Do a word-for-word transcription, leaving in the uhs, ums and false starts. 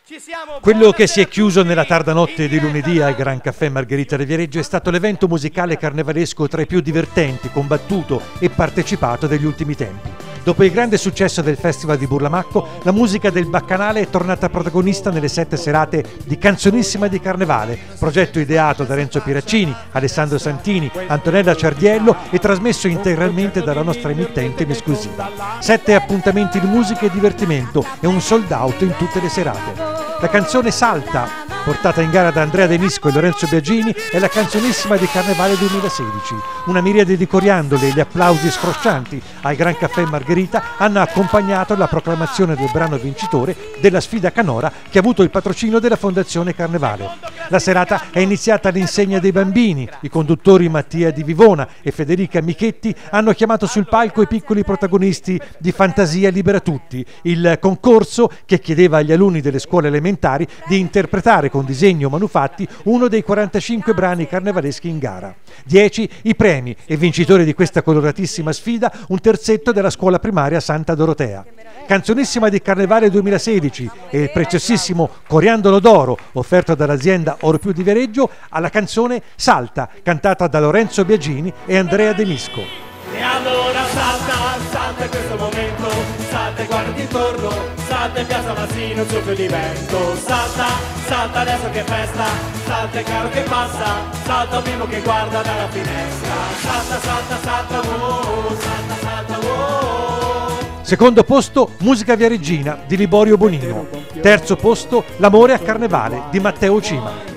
Quello che si è chiuso nella tarda notte di lunedì al Gran Caffè Margherita di Viareggio è stato l'evento musicale carnevalesco tra i più divertenti, combattuto e partecipato degli ultimi tempi. Dopo il grande successo del Festival di Burlamacco, la musica del Baccanale è tornata protagonista nelle sette serate di Canzonissima di Carnevale, progetto ideato da Renzo Piraccini, Alessandro Santini, Antonella Ciardiello e trasmesso integralmente dalla nostra emittente in esclusiva. Sette appuntamenti di musica e divertimento e un sold out in tutte le serate. La canzone Salta, portata in gara da Andrea De Misco e Lorenzo Biagini, è la Canzonissima di Carnevale duemilasedici. Una miriade di coriandoli e gli applausi scroscianti al Gran Caffè Margherita hanno accompagnato la proclamazione del brano vincitore della sfida canora che ha avuto il patrocinio della Fondazione Carnevale. La serata è iniziata all'insegna dei bambini. I conduttori Mattia Di Vivona e Federica Michetti hanno chiamato sul palco i piccoli protagonisti di Fantasia Libera Tutti, il concorso che chiedeva agli alunni delle scuole elementari di interpretare con disegni o manufatti uno dei quarantacinque brani carnevaleschi in gara. dieci i premi e vincitori di questa coloratissima sfida un terzetto della scuola primaria Santa Dorotea. Canzonissima di Carnevale duemilasedici e il preziosissimo Coriandolo d'Oro offerto dall'azienda Orpiù di Viareggio alla canzone Salta, cantata da Lorenzo Biagini e Andrea De Misco. E allora salta, salta in questo momento, salta e guarda intorno, salta in piazza Mazzino sul più di vento, salta, salta adesso che festa, salta il carro che passa, salta un bimbo che guarda dalla finestra, salta, salta, salta, wow, salta, salta, wow. Secondo posto Musica Viareggina di Liborio Bonino. Terzo posto L'amore a Carnevale di Matteo Cima.